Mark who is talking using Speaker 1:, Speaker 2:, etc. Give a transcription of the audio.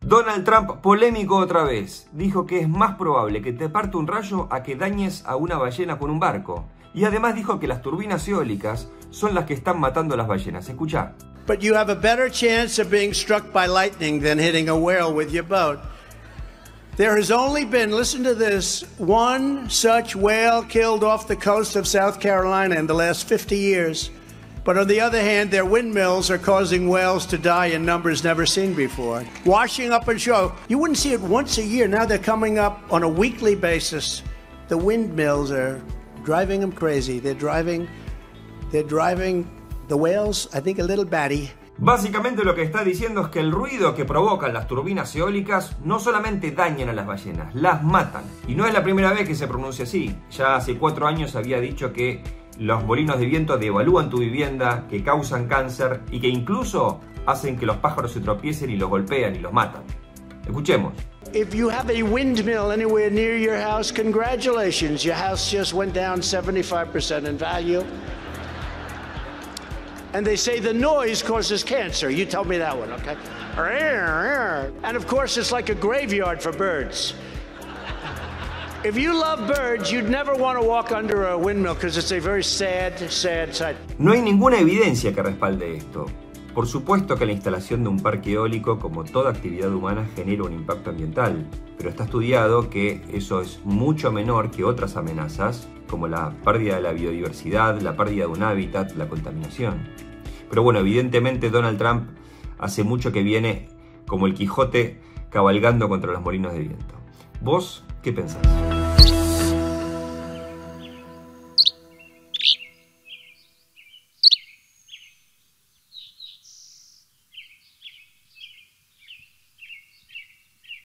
Speaker 1: Donald Trump, polémico otra vez, dijo que es más probable que te parte un rayo a que dañes a una ballena con un barco. Y además dijo que las turbinas eólicas son las que están matando a las ballenas. Escuchá.
Speaker 2: But you have a better chance of being struck by lightning than hitting a whale with your boat. There has only been, listen to this, one such whale killed off the coast of South Carolina in the last 50 years. But on the other hand, their windmills are causing whales to die in numbers never seen before. Washing up on shore. You wouldn't see it once a year. Now they're coming up on a weekly basis. The windmills are driving them crazy. They're driving the whales, I think, a little batty.
Speaker 1: Básicamente lo que está diciendo es que el ruido que provocan las turbinas eólicas no solamente dañan a las ballenas, las matan. Y no es la primera vez que se pronuncia así. Ya hace 4 años había dicho que los molinos de viento devalúan tu vivienda, que causan cáncer y que incluso hacen que los pájaros se tropiecen y los golpean y los matan. Escuchemos.
Speaker 2: If you have a windmill anywhere near your house, congratulations. Your house just went down 75% in value. And they say the noise causes cancer. You told me that one, okay? And of course, it's like a graveyard for birds. If you love birds, you'd never want to walk under a windmill because it's a very sad sight.
Speaker 1: No hay ninguna evidencia que respalde esto. Por supuesto que la instalación de un parque eólico, como toda actividad humana, genera un impacto ambiental, pero está estudiado que eso es mucho menor que otras amenazas, como la pérdida de la biodiversidad, la pérdida de un hábitat, la contaminación. Pero bueno, evidentemente Donald Trump hace mucho que viene como el Quijote cabalgando contra los molinos de viento. ¿Vos qué pensás?